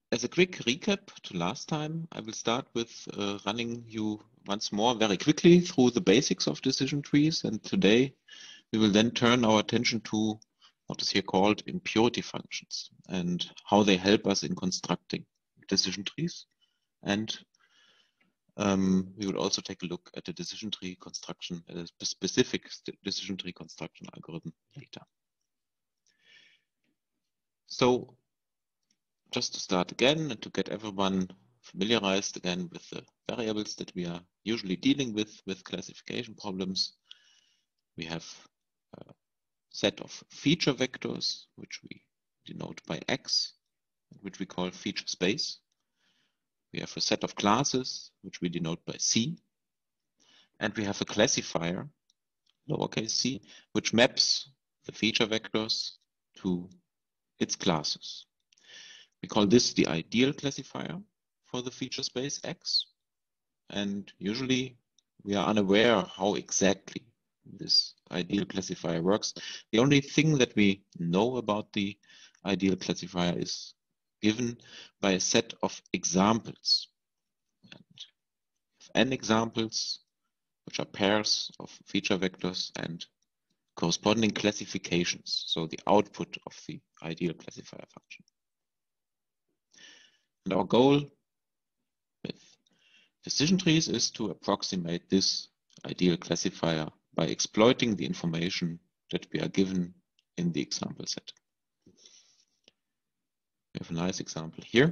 As a quick recap to last time, I will start with running you once more very quickly through the basics of decision trees. And today we will then turn our attention to what is here called impurity functions and how they help us in constructing decision trees. And we will also take a look at the decision tree construction, a specific decision tree construction algorithm later. So just to start again and to get everyone familiarized again with the variables that we are usually dealing with classification problems, we have a set of feature vectors, which we denote by X, which we call feature space. We have a set of classes, which we denote by C. And we have a classifier, lowercase c, which maps the feature vectors to its classes. We call this the ideal classifier for the feature space X. And usually we are unaware how exactly this ideal classifier works. The only thing that we know about the ideal classifier is given by a set of examples. And n examples, which are pairs of feature vectors and corresponding classifications, so the output of the ideal classifier function. And our goal with decision trees is to approximate this ideal classifier by exploiting the information that we are given in the example set. We have a nice example here.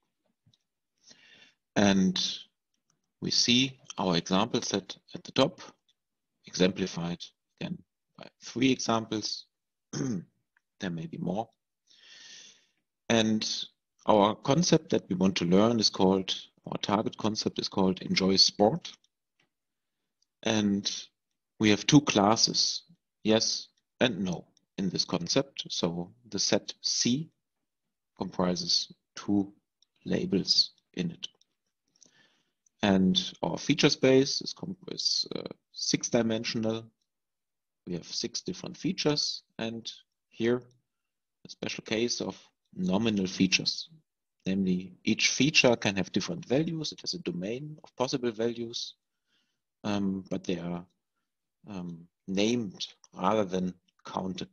And we see our example set at the top, exemplified again by 3 examples. There may be more. And our concept that we want to learn is called, our target concept is called enjoy sport. And we have 2 classes, yes and no, in this concept. So the set C comprises 2 labels in it. And our feature space is 6-dimensional. We have 6 different features, and here a special case of nominal features. Namely, each feature can have different values. It has a domain of possible values, but they are named rather than counted.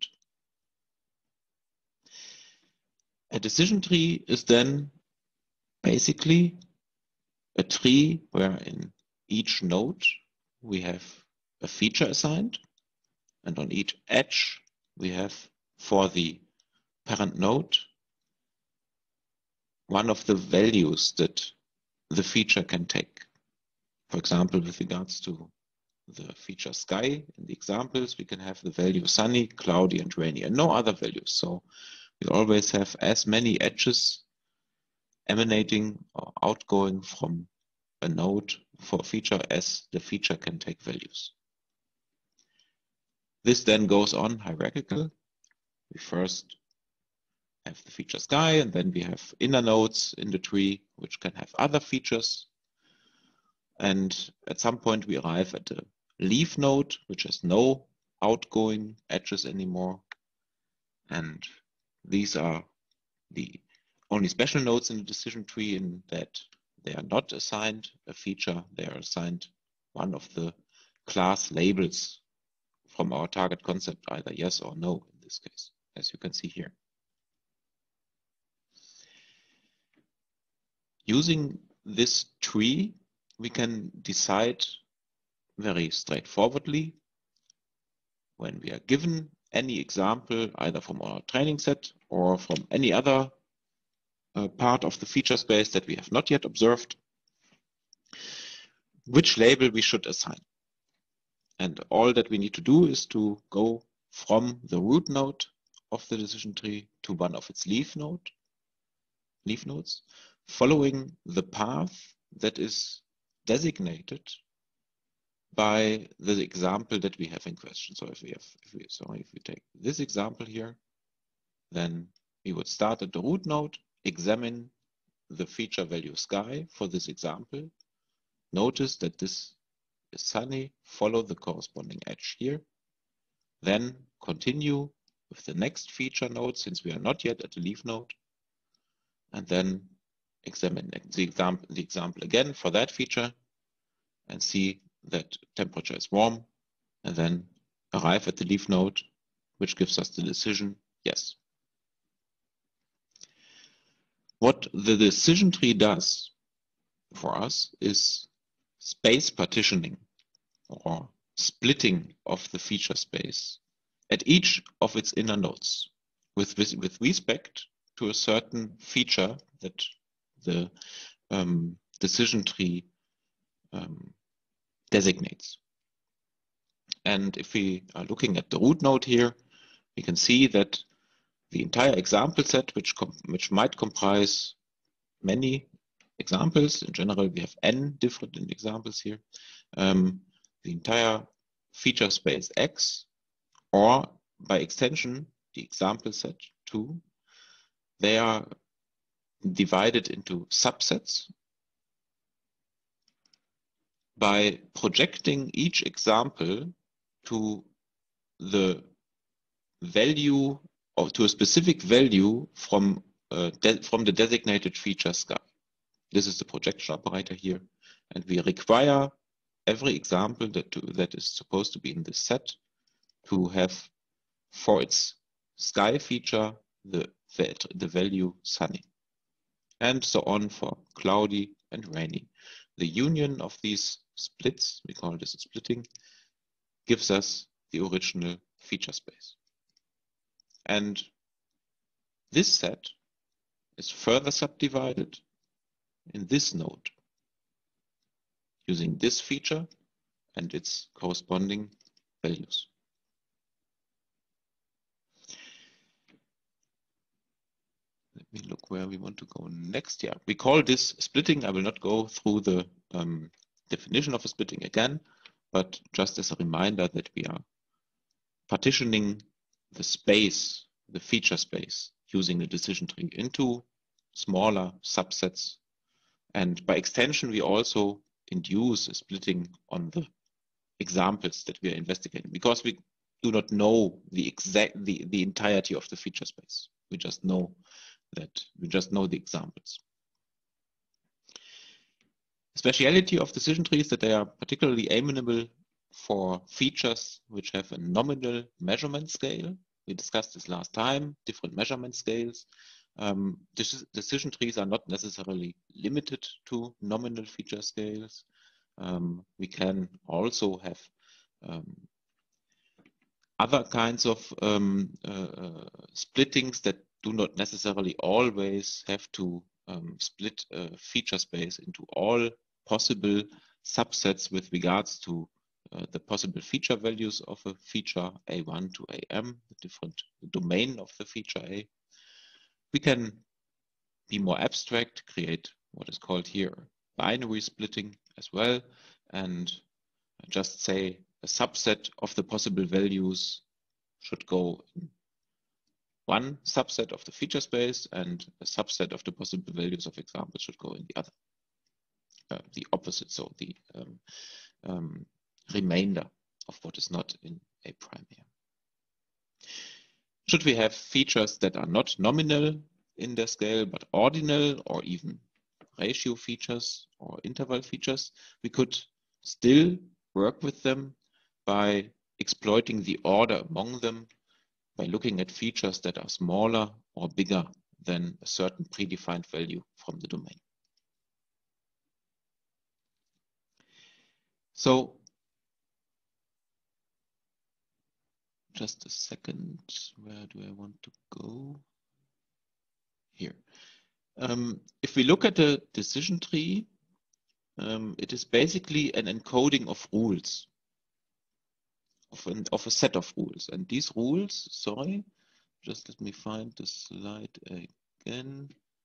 A decision tree is then basically a tree where in each node we have a feature assigned, and on each edge we have, for the parent node, one of the values that the feature can take. For example, with regards to the feature sky, in the examples, we can have the value sunny, cloudy, and rainy, and no other values. So we always have as many edges emanating or outgoing from a node for a feature as the feature can take values. This then goes on hierarchical. We first have the feature sky, and then we have inner nodes in the tree, which can have other features. And at some point we arrive at a leaf node, which has no outgoing edges anymore. And these are the only special nodes in the decision tree, in that they are not assigned a feature, they are assigned one of the class labels from our target concept, either yes or no in this case, as you can see here. Using this tree, we can decide very straightforwardly, when we are given any example, either from our training set or from any other part of the feature space that we have not yet observed, which label we should assign. And all that we need to do is to go from the root node of the decision tree to one of its leaf nodes, following the path that is designated by the example that we have in question. So if we take this example here, then we would start at the root node, examine the feature value sky for this example. Notice that this is sunny, follow the corresponding edge here. Then continue with the next feature node, since we are not yet at the leaf node. And then examine the example again for that feature and see that temperature is warm, and then arrive at the leaf node, which gives us the decision, yes. What the decision tree does for us is space partitioning or splitting of the feature space at each of its inner nodes with respect to a certain feature that the decision tree designates. And if we are looking at the root node here, we can see that the entire example set, which might comprise many examples, in general we have n different examples here, the entire feature space X, or by extension the example set 2, they are divided into subsets by projecting each example to the value or to a specific value from the designated feature sky. This is the projection operator here, and we require every example that is supposed to be in this set to have for its sky feature the value sunny, and so on for cloudy and rainy. The union of these splits, we call this splitting, gives us the original feature space. And this set is further subdivided in this node using this feature and its corresponding values. Let me look where we want to go next. Yeah, we call this splitting. I will not go through the definition of a splitting again, but just as a reminder that we are partitioning the space, the feature space, using the decision tree into smaller subsets. And by extension, we also induce a splitting on the examples that we are investigating, because we do not know the entirety of the feature space. We just know the examples. Speciality of decision trees is that they are particularly amenable for features which have a nominal measurement scale. We discussed this last time, different measurement scales. Decision trees are not necessarily limited to nominal feature scales. We can also have other kinds of splittings that do not necessarily always have to split a feature space into all possible subsets with regards to the possible feature values of a feature A1 to AM, the different domain of the feature A. We can be more abstract, create what is called here binary splitting as well, and just say a subset of the possible values should go in one subset of the feature space, and a subset of the possible values of examples should go in the other. The opposite, so the remainder of what is not in A prime here. Should we have features that are not nominal in their scale, but ordinal or even ratio features or interval features, we could still work with them by exploiting the order among them by looking at features that are smaller or bigger than a certain predefined value from the domain. So just a second, where do I want to go? Here. If we look at the decision tree, it is basically an encoding of rules, of a set of rules. And these rules, sorry, just let me find the slide again.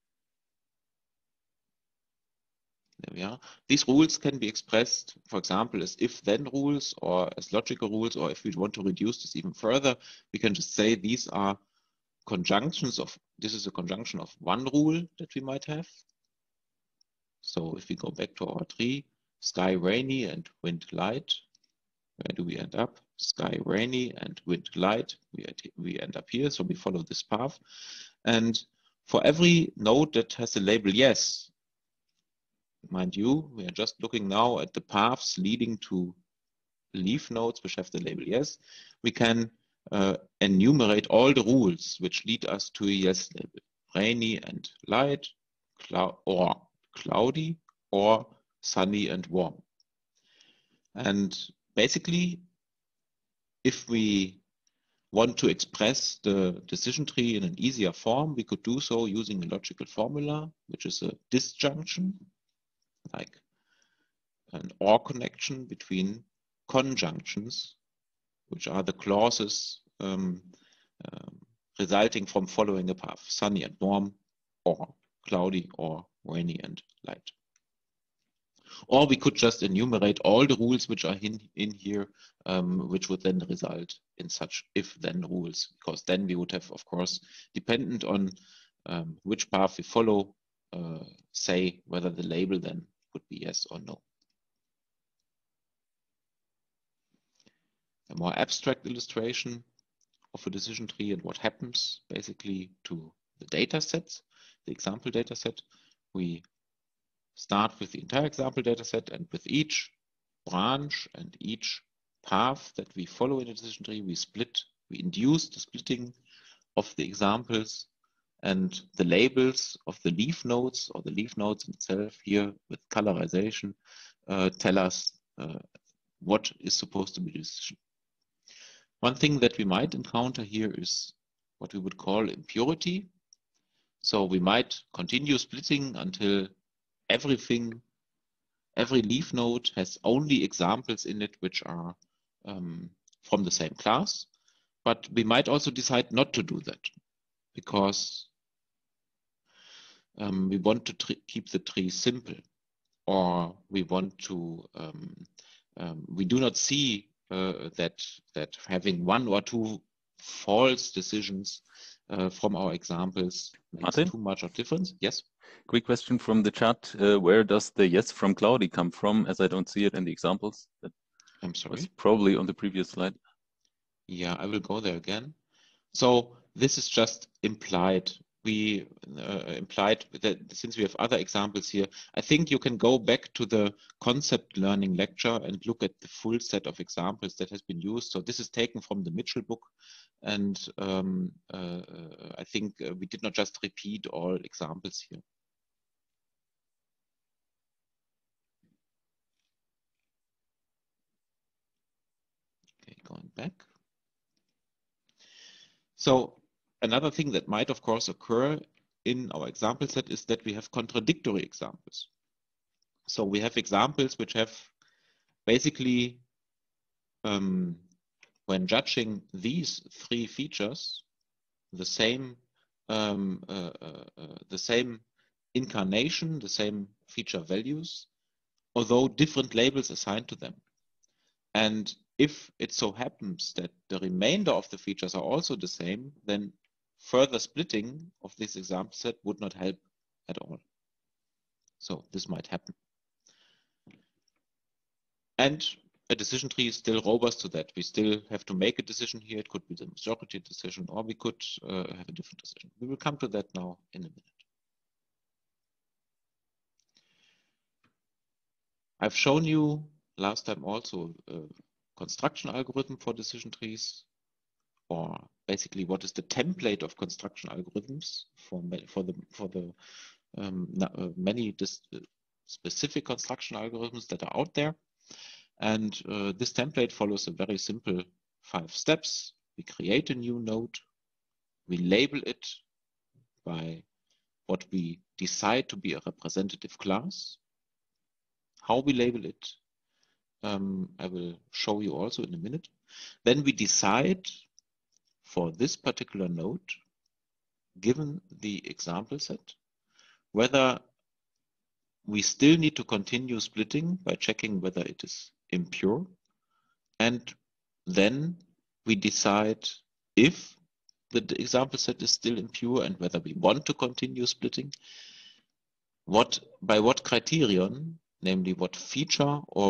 There we are. These rules can be expressed, for example, as if-then rules or as logical rules, or if we want to reduce this even further, we can just say these are conjunctions of, this is a conjunction of one rule that we might have. So if we go back to our tree, sky rainy and wind light, where do we end up? Sky rainy and wind light, we end up here, so we follow this path. And For every node that has a label yes, mind you, we are just looking now at the paths leading to leaf nodes which have the label yes, we can enumerate all the rules which lead us to a yes label. Rainy and light, or cloudy, or sunny and warm. And basically, if we want to express the decision tree in an easier form, we could do so using a logical formula, which is a disjunction, like an OR connection between conjunctions, which are the clauses resulting from following a path, sunny and warm, or cloudy, or rainy and light. Or we could just enumerate all the rules which are in here, which would then result in such if-then rules, because then we would have, of course, dependent on which path we follow, say whether the label then would be yes or no. A more abstract illustration of a decision tree and what happens basically to the data sets, the example data set. We start with the entire example data set, and with each branch and each path that we follow in a decision tree, we induce the splitting of the examples, and the labels of the leaf nodes or the leaf nodes itself here with colorization tell us what is supposed to be the decision. One thing that we might encounter here is what we would call impurity. So we might continue splitting until every leaf node has only examples in it which are from the same class. But we might also decide not to do that because we want to keep the tree simple, or we want to, we do not see that having one or two false decisions from our examples makes too much of difference. Yes? Quick question from the chat. Where does the yes from cloudy come from, as I don't see it in the examples? That I'm sorry? was probably on the previous slide. Yeah, I will go there again. So this is just implied. We implied that since we have other examples here, I think you can go back to the concept learning lecture and look at the full set of examples that has been used. So this is taken from the Mitchell book. And I think we did not just repeat all examples here. Okay, going back. So another thing that might, of course, occur in our example set is that we have contradictory examples. So we have examples which have basically, when judging these three features, the same incarnation, the same feature values, although different labels assigned to them. And if it so happens that the remainder of the features are also the same, then further splitting of this example set would not help at all. So this might happen. And a decision tree is still robust to that. We still have to make a decision here. It could be the majority decision, or we could have a different decision. We will come to that now in a minute. I've shown you last time also a construction algorithm for decision trees, or basically what is the template of construction algorithms for the many specific construction algorithms that are out there. And this template follows a very simple 5 steps. We create a new node. We label it by what we decide to be a representative class. How we label it, I will show you also in a minute. Then we decide for this particular node, given the example set, whether we still need to continue splitting by checking whether it is impure. And then we decide if the example set is still impure and whether we want to continue splitting, by what criterion, namely what feature or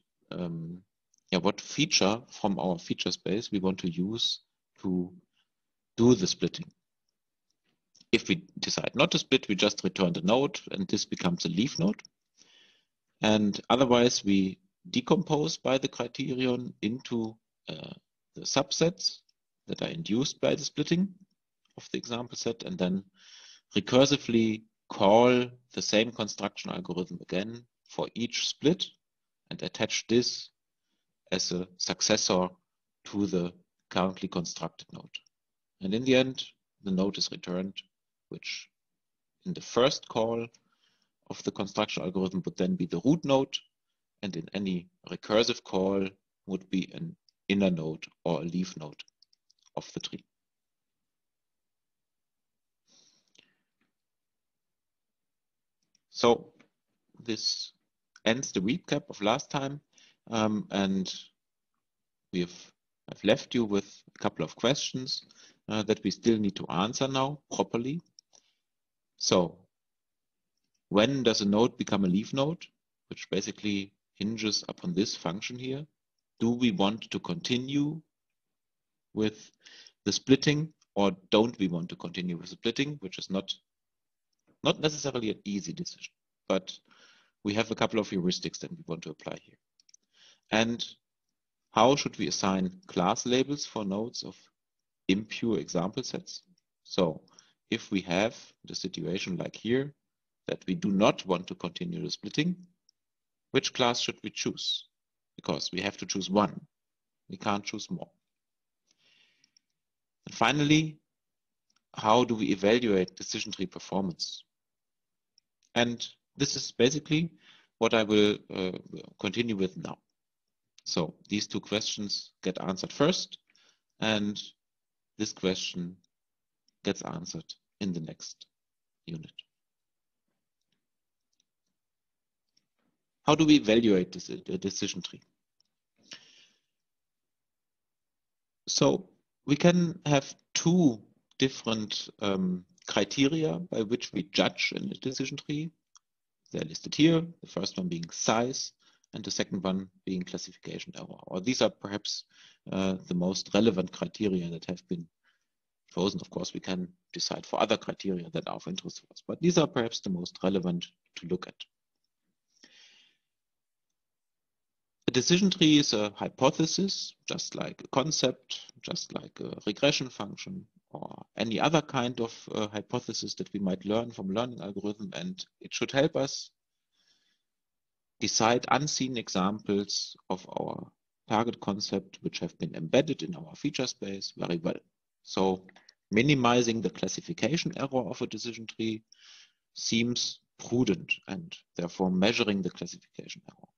what feature from our feature space we want to use to do the splitting. If we decide not to split, we just return the node and this becomes a leaf node. And otherwise we decompose by the criterion into the subsets that are induced by the splitting of the example set, and then recursively call the same construction algorithm again for each split and attach this as a successor to the currently constructed node. And in the end, the node is returned, which in the first call of the construction algorithm would then be the root node, and in any recursive call would be an inner node or a leaf node of the tree. So this ends the recap of last time, and I've left you with a couple of questions that we still need to answer now properly. So when does a node become a leaf node, which basically hinges upon this function here? Do we want to continue with the splitting, or don't we want to continue with the splitting, which is not necessarily an easy decision, but we have a couple of heuristics that we want to apply here. And how should we assign class labels for nodes of impure example sets? So if we have the situation like here, that we do not want to continue the splitting, which class should we choose? Because we have to choose one. We can't choose more. And finally, how do we evaluate decision tree performance? And this is basically what I will continue with now. So these two questions get answered first, and this question gets answered in the next unit. How do we evaluate this decision tree? So we can have two different criteria by which we judge in a decision tree. They're listed here, the first one being size and the second one being classification error. Or these are perhaps the most relevant criteria that have been chosen. Of course, we can decide for other criteria that are of interest to us, but these are perhaps the most relevant to look at. A decision tree is a hypothesis, just like a concept, just like a regression function, or any other kind of hypothesis that we might learn from learning algorithm, and it should help us decide unseen examples of our target concept which have been embedded in our feature space very well. So minimizing the classification error of a decision tree seems prudent, and therefore measuring the classification error.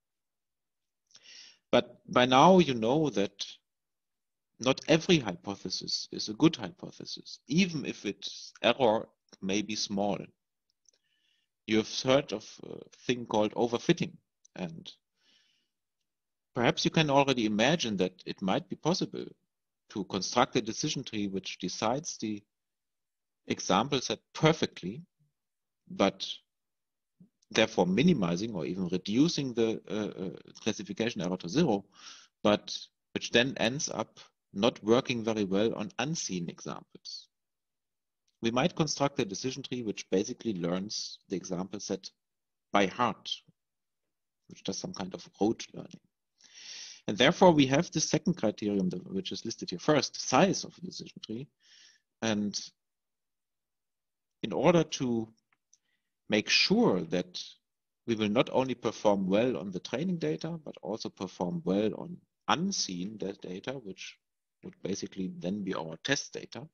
But by now you know that not every hypothesis is a good hypothesis, even if its error may be small. You have heard of a thing called overfitting, and perhaps you can already imagine that it might be possible to construct a decision tree which decides the example set perfectly, but therefore minimizing or even reducing the classification error to 0, but which then ends up not working very well on unseen examples. We might construct a decision tree which basically learns the example set by heart, which does some kind of rote learning. And therefore we have the second criterion, which is listed here first, size of the decision tree. And in order to make sure that we will not only perform well on the training data, but also perform well on unseen data, which would basically then be our test data,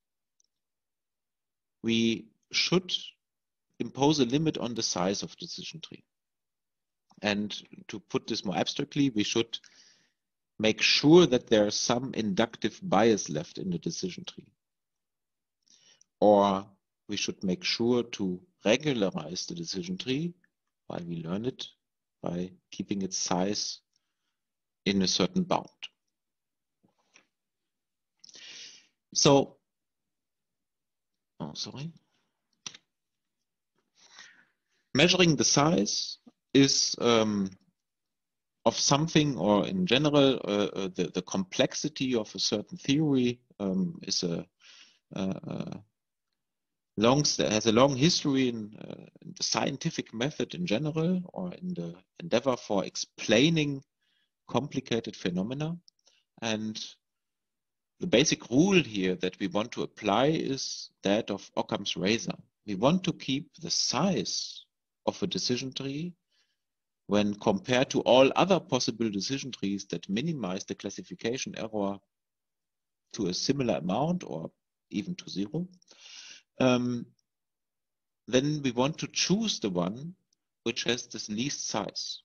we should impose a limit on the size of the decision tree. And to put this more abstractly, we should make sure that there is some inductive bias left in the decision tree. Or we should make sure to regularize the decision tree while we learn it by keeping its size in a certain bound. So, measuring the size is of something, or in general, the complexity of a certain theory is has a long history in the scientific method in general, or in the endeavor for explaining complicated phenomena. And the basic rule here that we want to apply is that of Occam's razor. We want to keep the size of a decision tree when compared to all other possible decision trees that minimize the classification error to a similar amount or even to zero. Then we want to choose the one which has the least size.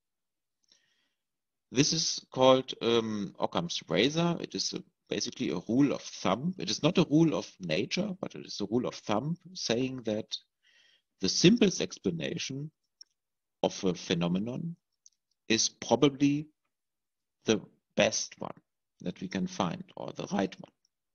This is called Occam's razor. It is basically a rule of thumb. It is not a rule of nature, but it is a rule of thumb saying that the simplest explanation of a phenomenon is probably the best one that we can find, or the right one.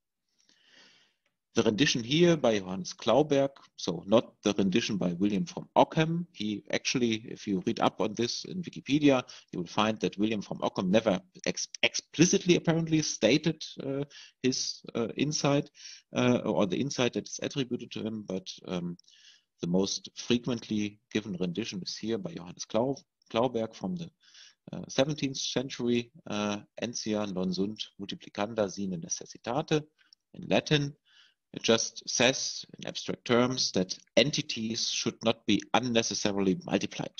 The rendition here by Johannes Klauberg, so not the rendition by William from Ockham. He actually, if you read up on this in Wikipedia, you will find that William from Ockham never explicitly apparently stated his insight or the insight that is attributed to him, but the most frequently given rendition is here by Johannes Klauberg from the 17th century, Entia non sunt multiplicanda sine necessitate, in Latin. It just says in abstract terms that entities should not be unnecessarily multiplied.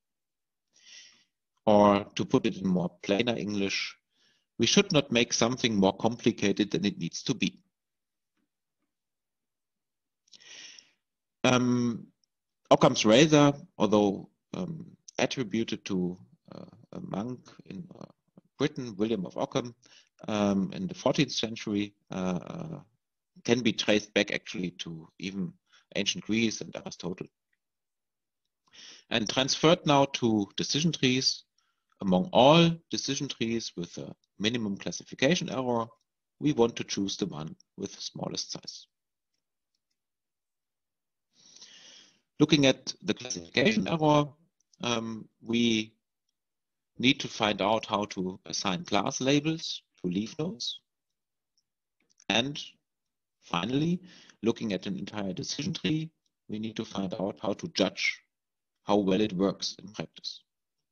Or to put it in more plainer English, we should not make something more complicated than it needs to be. Occam's razor, although attributed to a monk in Britain, William of Ockham, in the 14th century, can be traced back actually to even ancient Greece and Aristotle. And transferred now to decision trees, among all decision trees with a minimum classification error, we want to choose the one with the smallest size. Looking at the classification error, we need to find out how to assign class labels to leaf nodes. And finally, looking at an entire decision tree, we need to find out how to judge how well it works in practice.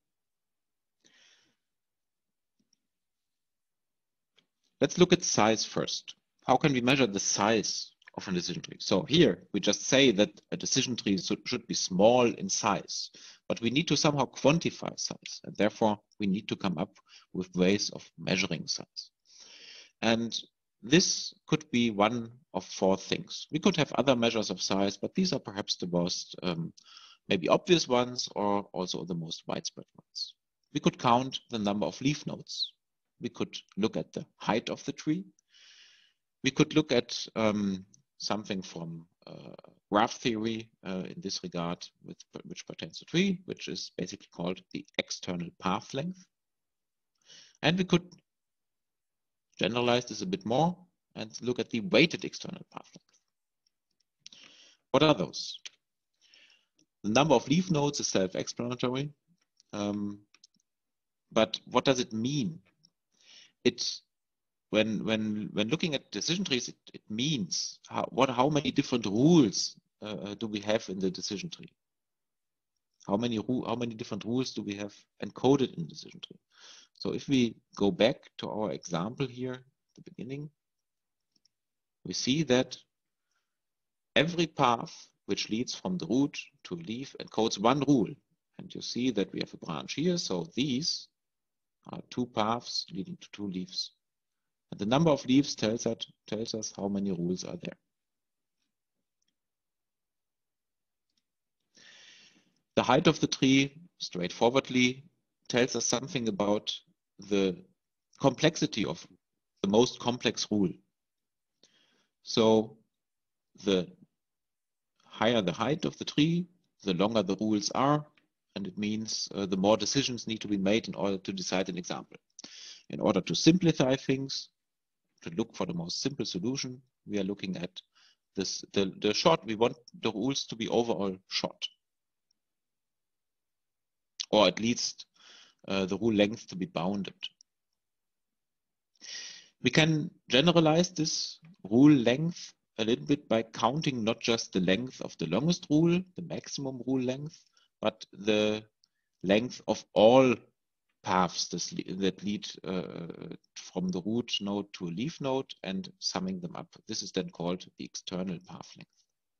Let's look at size first. How can we measure the size of a decision tree? So here, we just say that a decision tree should be small in size, but we need to somehow quantify size, and therefore we need to come up with ways of measuring size. And this could be one of four things. We could have other measures of size, but these are perhaps the most maybe obvious ones, or also the most widespread ones. We could count the number of leaf nodes. We could look at the height of the tree. We could look at something from graph theory in this regard, which pertains to tree, which is basically called the external path length. And we could generalize this a bit more and look at the weighted external path length. What are those? The number of leaf nodes is self-explanatory, but what does it mean? When looking at decision trees, it means how many different rules do we have in the decision tree? How many different rules do we have encoded in the decision tree? So if we go back to our example here at the beginning, we see that every path which leads from the root to a leaf encodes one rule. And you see that we have a branch here. So these are two paths leading to two leaves. And the number of leaves tells us how many rules are there. The height of the tree, straightforwardly, tells us something about the complexity of the most complex rule. So the higher the height of the tree, the longer the rules are, and it means the more decisions need to be made in order to decide an example. In order to simplify things, to look for the most simple solution, we are looking at this, the short. We want the rules to be overall short, or at least the rule length to be bounded. We can generalize this rule length a little bit by counting not just the length of the longest rule, the maximum rule length, but the length of all paths that lead from the root node to a leaf node and summing them up. This is then called the external path length.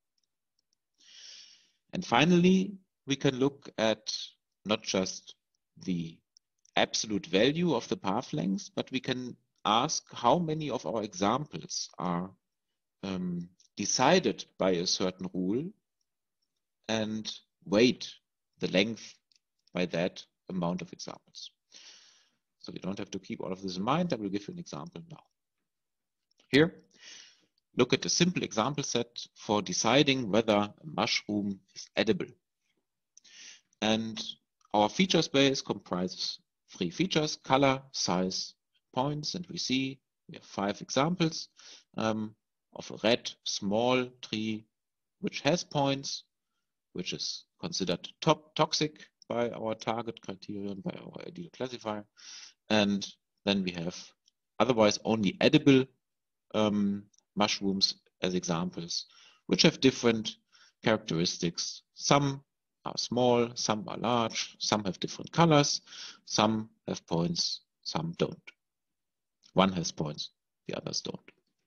And finally, we can look at not just the absolute value of the path length, but we can ask how many of our examples are decided by a certain rule and weight the length by that amount of examples. So you don't have to keep all of this in mind. I will give you an example now. Here, look at a simple example set for deciding whether a mushroom is edible. And our feature space comprises 3 features: color, size, points. And we see we have 5 examples of a red small tree which has points, which is considered toxic by our target criterion, by our ideal classifier. And then we have otherwise only edible mushrooms as examples, which have different characteristics. Some are small, some are large, some have different colors, some have points, some don't. One has points, the others don't.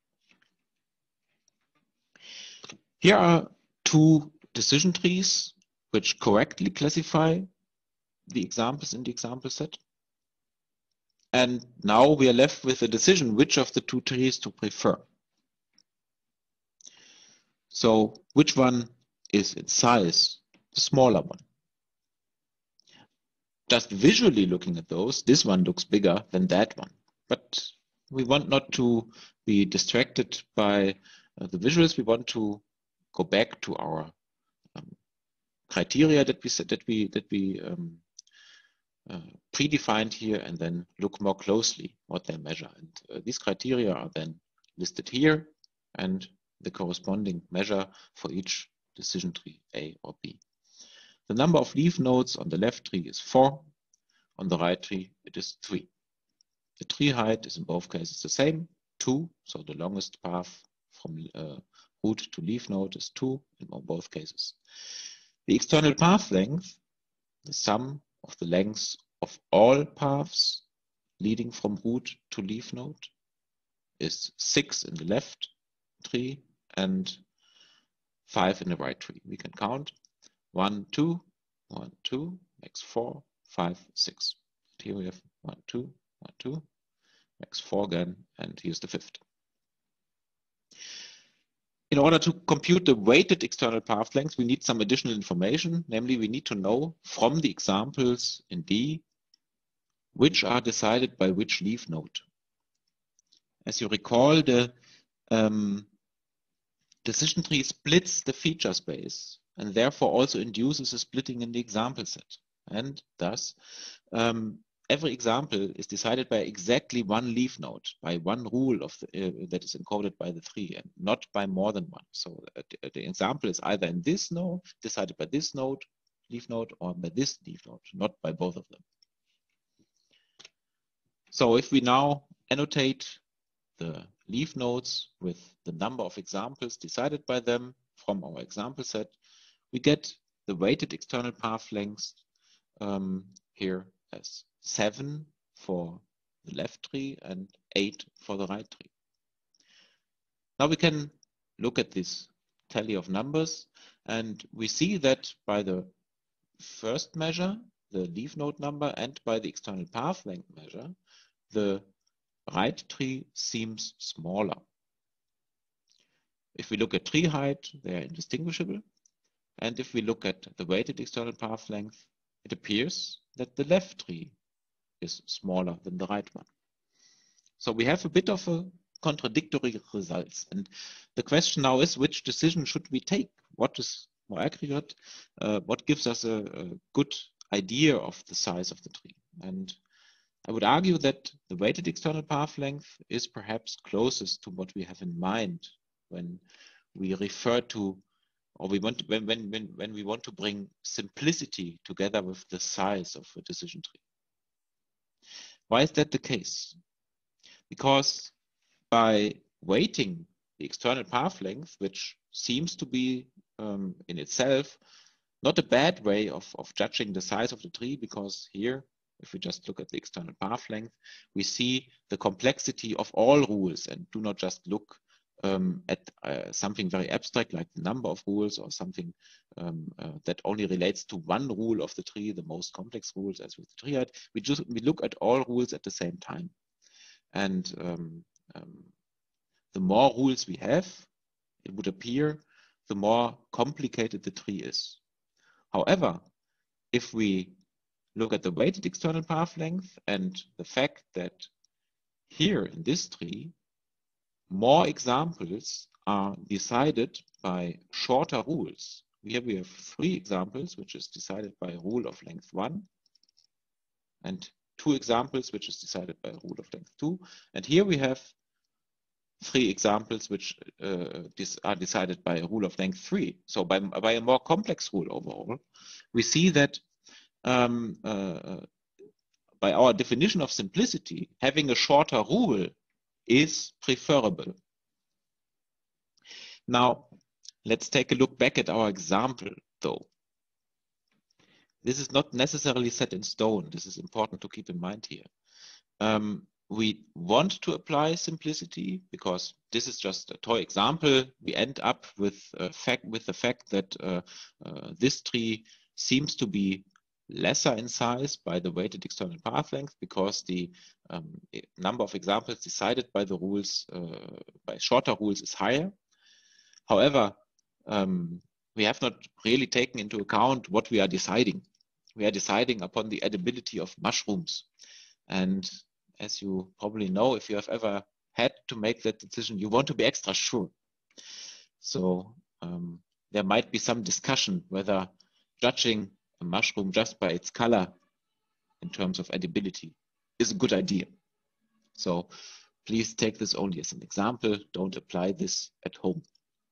Here are 2 decision trees which correctly classify the examples in the example set. And now we are left with a decision which of the 2 trees to prefer. So which one is in size the smaller one? Just visually looking at those, this one looks bigger than that one. But we want not to be distracted by the visuals. We want to go back to our criteria that we predefined here, and then look more closely what they measure. And these criteria are then listed here, and the corresponding measure for each decision tree, A or B. The number of leaf nodes on the left tree is 4. On the right tree, it is 3. The tree height is in both cases the same, 2. So the longest path from root to leaf node is 2 in both cases. The external path length, the sum of the lengths of all paths leading from root to leaf node, is 6 in the left tree and 5 in the right tree. We can count 1, 2, 1, 2, makes 4, 5, 6. And here we have 1, 2, 1, 2, makes 4 again, and here's the 5th. In order to compute the weighted external path length, we need some additional information. Namely, we need to know from the examples in D which are decided by which leaf node. As you recall, the decision tree splits the feature space and therefore also induces a splitting in the example set. And thus, every example is decided by exactly one leaf node, by one rule of that is encoded by the tree, and not by more than one. So the example is either in this node, decided by this node, leaf node, or by this leaf node, not by both of them. So if we now annotate the leaf nodes with the number of examples decided by them from our example set, we get the weighted external path length here as 7 for the left tree and 8 for the right tree. Now we can look at this tally of numbers, and we see that by the first measure, the leaf node number, and by the external path length measure, the right tree seems smaller. If we look at tree height, they are indistinguishable. And if we look at the weighted external path length, it appears that the left tree is smaller than the right one. So we have a bit of a contradictory results. And the question now is, which decision should we take? What is more accurate? What gives us a good idea of the size of the tree? And I would argue that the weighted external path length is perhaps closest to what we have in mind when we refer to, or we want to, when we want to bring simplicity together with the size of a decision tree. Why is that the case? Because by weighting the external path length, which seems to be in itself not a bad way of judging the size of the tree, because here, if we just look at the external path length, we see the complexity of all rules and do not just look at something very abstract like the number of rules or something that only relates to one rule of the tree, the most complex rules as with the tree height. We look at all rules at the same time. And the more rules we have, it would appear, the more complicated the tree is. However, if we look at the weighted external path length and the fact that here in this tree, more examples are decided by shorter rules. Here we have 3 examples, which is decided by a rule of length 1, and 2 examples, which is decided by a rule of length 2. And here we have 3 examples, which are decided by a rule of length 3. So by a more complex rule overall, we see that by our definition of simplicity, having a shorter rule is preferable. Now, let's take a look back at our example, though. This is not necessarily set in stone. This is important to keep in mind here. We want to apply simplicity because this is just a toy example. We end up with the fact that this tree seems to be lesser in size by the weighted external path length because the number of examples decided by the rules, by shorter rules, is higher. However, we have not really taken into account what we are deciding. We are deciding upon the edibility of mushrooms. And as you probably know, if you have ever had to make that decision, you want to be extra sure. So there might be some discussion whether judging a mushroom just by its color in terms of edibility is a good idea. So please take this only as an example. Don't apply this at home.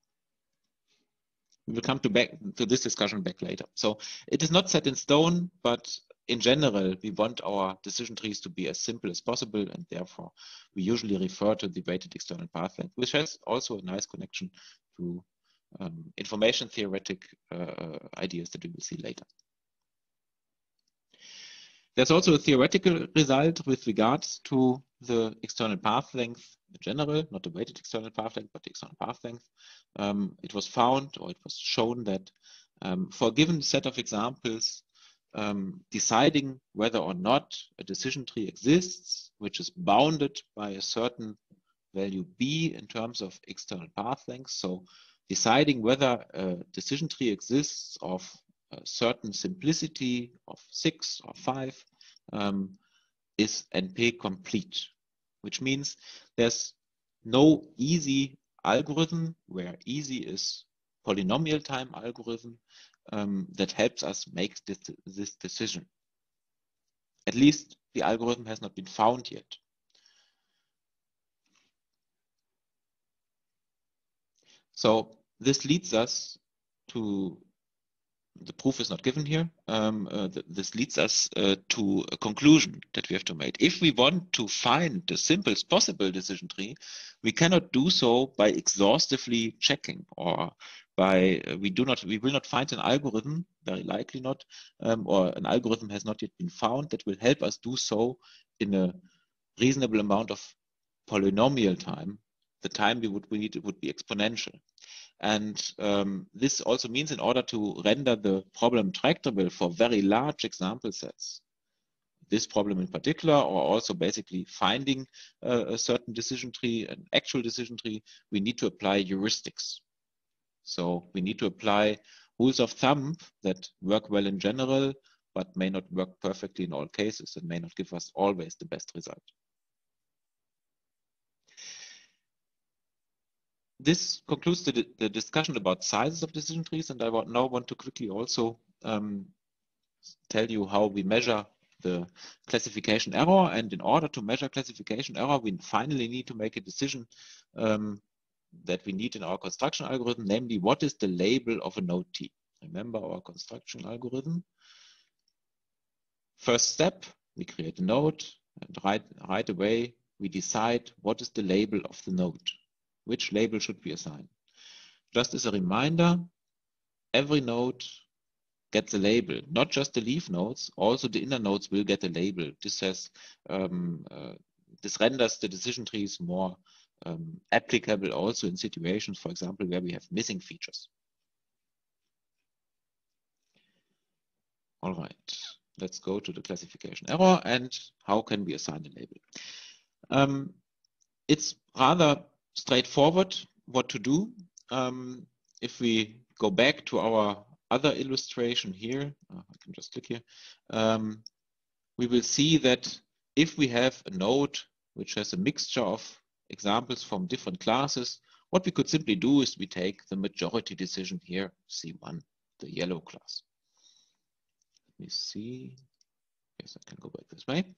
We will come to this discussion back later. So it is not set in stone, but in general, we want our decision trees to be as simple as possible, and therefore we usually refer to the weighted external path length, which has also a nice connection to information theoretic ideas that we will see later. There's also a theoretical result with regards to the external path length in general, not the weighted external path length, but the external path length. It was found, or it was shown, that for a given set of examples, deciding whether or not a decision tree exists, which is bounded by a certain value b in terms of external path length. So deciding whether a decision tree exists of a certain simplicity of 6 or 5 is NP complete, which means there's no easy algorithm, where easy is polynomial time algorithm, that helps us make this decision. At least the algorithm has not been found yet. So this leads us to, the proof is not given here, this leads us to a conclusion that we have to make. If we want to find the simplest possible decision tree, we cannot do so by exhaustively checking, or by we will not find an algorithm, very likely not, or an algorithm has not yet been found that will help us do so in a reasonable amount of polynomial time. The time we would need would be exponential. And this also means, in order to render the problem tractable for very large example sets, this problem in particular, or also basically finding a certain decision tree, an actual decision tree, we need to apply heuristics. So we need to apply rules of thumb that work well in general, but may not work perfectly in all cases, and may not give us always the best result. This concludes the discussion about sizes of decision trees, and I now want to quickly also tell you how we measure the classification error. And in order to measure classification error, we finally need to make a decision that we need in our construction algorithm, namely, what is the label of a node T? Remember our construction algorithm. First step, we create a node, and right away we decide what is the label of the node. which label should we assign? Just as a reminder, every node gets a label, not just the leaf nodes, also the inner nodes will get a label. This has this renders the decision trees more applicable also in situations, for example, where we have missing features. All right, let's go to the classification error and how can we assign a label. It's rather straightforward what to do. If we go back to our other illustration here, I can just click here, we will see that if we have a node which has a mixture of examples from different classes, what we could simply do is we take the majority decision here, C1, the yellow class. Let me see. Yes, I can go back this way.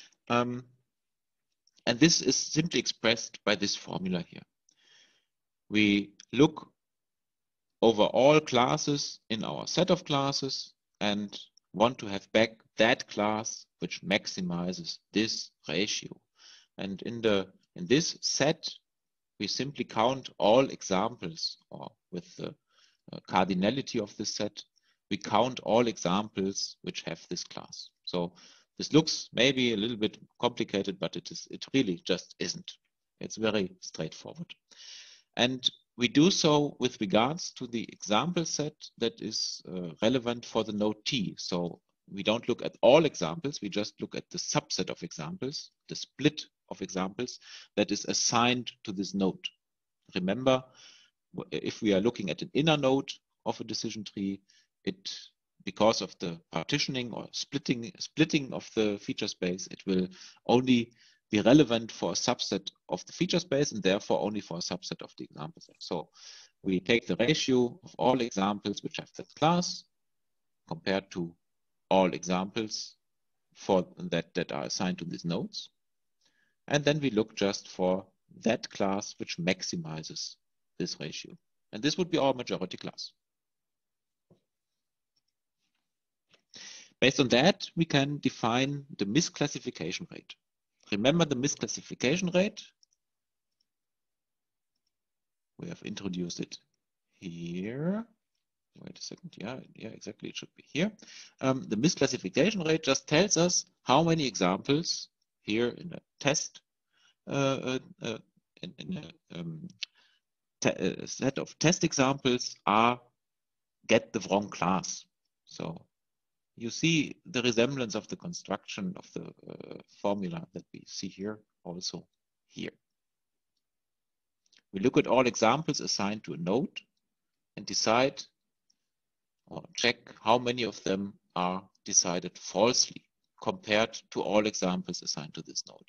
And this is simply expressed by this formula here. We look over all classes in our set of classes and want to have back that class which maximizes this ratio. And in this set, we simply count all examples, or with the cardinality of this set, we count all examples which have this class. So this looks maybe a little bit complicated, but it really just isn't. It's very straightforward. And we do so with regards to the example set that is relevant for the node T. So we don't look at all examples, we just look at the subset of examples, the split of examples that is assigned to this node. Remember, if we are looking at an inner node of a decision tree, because of the partitioning or splitting of the feature space, it will only be relevant for a subset of the feature space and therefore only for a subset of the example set. So we take the ratio of all examples which have that class compared to all examples for that are assigned to these nodes. And then we look just for that class which maximizes this ratio. And this would be our majority class. Based on that, we can define the misclassification rate. Remember the misclassification rate? We have introduced it here. Wait a second. Yeah, exactly. It should be here. The misclassification rate just tells us how many examples here in a test, set of test examples get the wrong class. So you see the resemblance of the construction of the formula that we see here also here. We look at all examples assigned to a node and decide or check how many of them are decided falsely compared to all examples assigned to this node.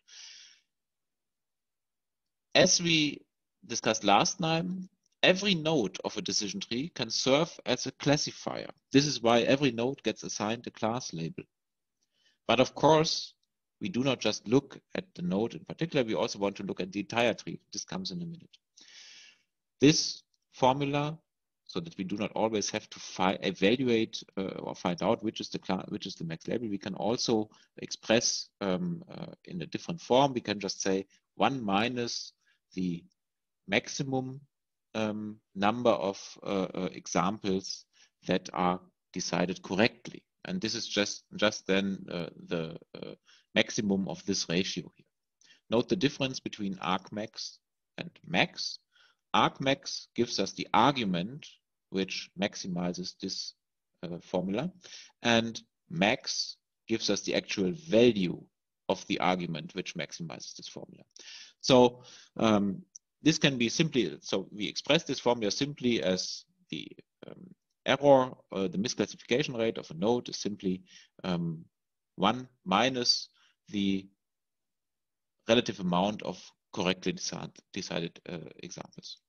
As we discussed last time, every node of a decision tree can serve as a classifier. This is why every node gets assigned a class label. But of course, we do not just look at the node in particular, we also want to look at the entire tree. This comes in a minute. This formula, so that we do not always have to evaluate or find out which is the max label, we can also express in a different form. We can just say 1 minus the maximum number of examples that are decided correctly. And this is just then the maximum of this ratio here. Note the difference between argmax and max. Argmax gives us the argument which maximizes this formula, and max gives us the actual value of the argument which maximizes this formula. So this can be simply, so we express this formula simply as the error, the misclassification rate of a node is simply 1 minus the relative amount of correctly decided examples.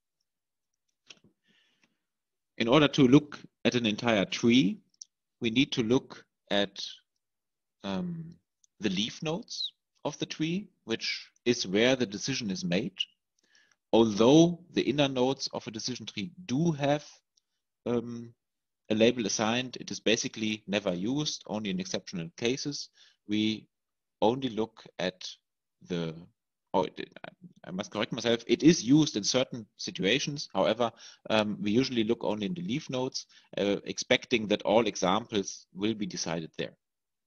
In order to look at an entire tree, we need to look at the leaf nodes of the tree, which is where the decision is made. Although the inner nodes of a decision tree do have a label assigned, it is basically never used, only in exceptional cases. We only look at the I must correct myself, it is used in certain situations. However, we usually look only in the leaf nodes, expecting that all examples will be decided there.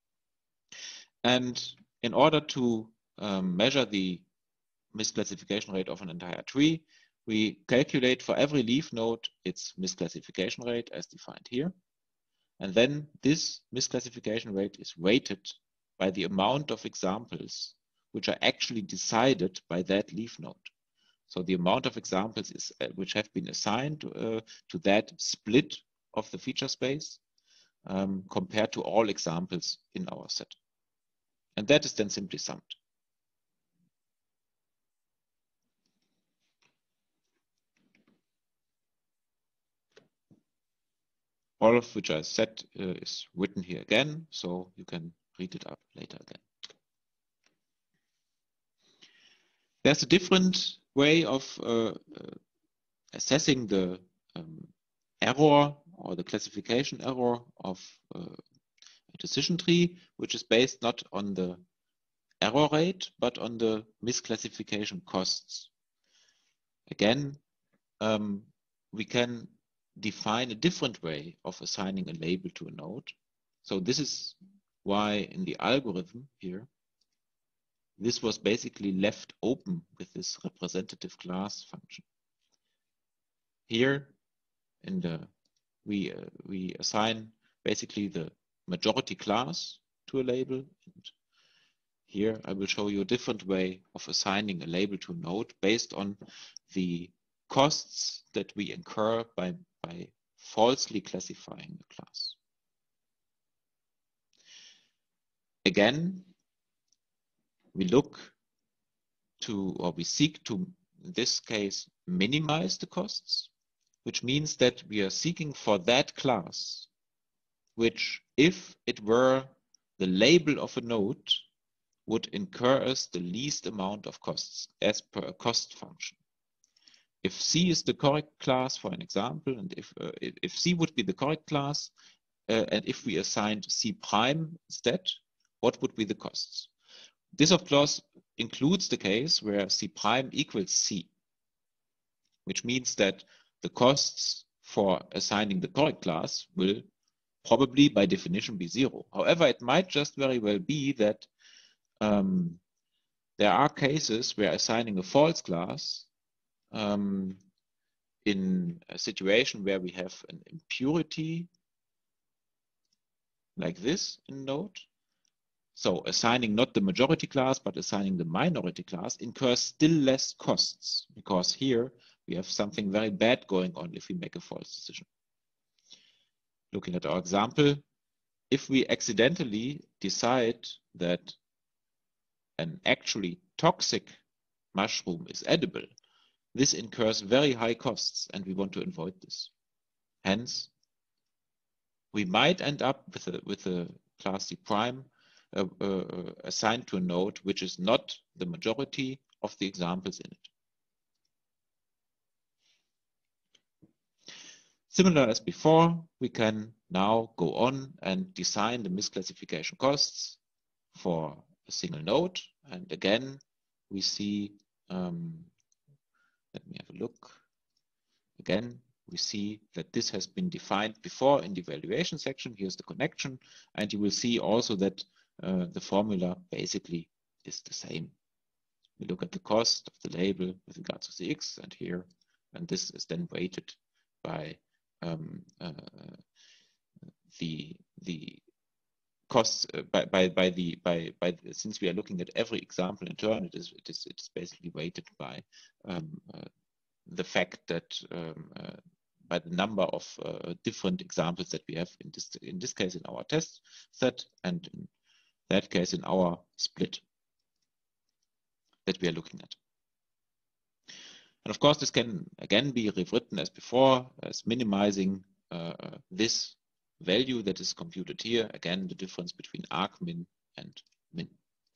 And in order to measure the misclassification rate of an entire tree, we calculate for every leaf node its misclassification rate as defined here. And then this misclassification rate is weighted by the amount of examples which are actually decided by that leaf node. So the amount of examples is which have been assigned to that split of the feature space compared to all examples in our set. And that is then simply summed. All of which I said is written here again, so you can read it up later again. There's a different way of assessing the error or the classification error of a decision tree, which is based not on the error rate, but on the misclassification costs. Again, we can define a different way of assigning a label to a node. So this is why in the algorithm here, this was basically left open with this representative class function. Here in the we assign basically the majority class to a label. And here I will show you a different way of assigning a label to a node based on the costs that we incur by falsely classifying a class. Again, we look to, or we seek to, in this case, minimize the costs, which means that we are seeking for that class, which, if it were the label of a node, would incur us the least amount of costs as per a cost function. If C is the correct class, for an example, and if C would be the correct class, and if we assigned C prime instead, what would be the costs? This, of course, includes the case where C prime equals C, which means that the costs for assigning the correct class will probably by definition be zero. However, it might just very well be that there are cases where assigning a false class in a situation where we have an impurity like this in node. So assigning not the majority class, but assigning the minority class incurs still less costs, because here we have something very bad going on if we make a false decision. Looking at our example, if we accidentally decide that an actually toxic mushroom is edible, this incurs very high costs, and we want to avoid this. Hence, we might end up with a class C prime assigned to a node which is not the majority of the examples in it. Similar as before, we can now go on and design the misclassification costs for a single node. And again, we see, let me have a look. Again, we see that this has been defined before in the evaluation section. Here's the connection. And you will see also that the formula basically is the same. We look at the cost of the label with regards to the X and here, and this is then weighted by the costs since we are looking at every example in turn, it is basically weighted by the fact that by the number of different examples that we have in this case in our test set, and in that case in our split that we are looking at. And of course, this can again be rewritten as before, as minimizing this value that is computed here. Again, the difference between argmin and min.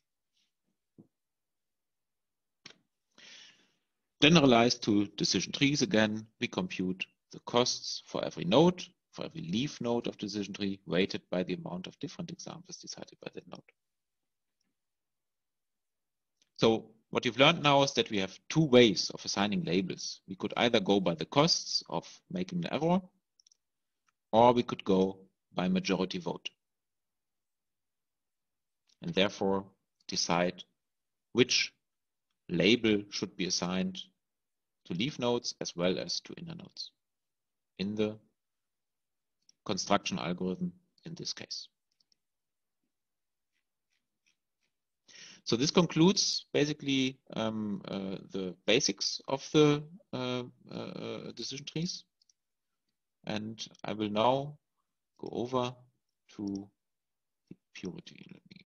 Generalized to decision trees again, we compute the costs for every node, for every leaf node of decision tree, weighted by the amount of different examples decided by that node. So what you've learned now is that we have two ways of assigning labels. We could either go by the costs of making an error, or we could go by majority vote. And therefore decide which label should be assigned to leaf nodes as well as to inner nodes in the construction algorithm in this case. So this concludes basically the basics of the decision trees. And I will now go over to the purity. Let me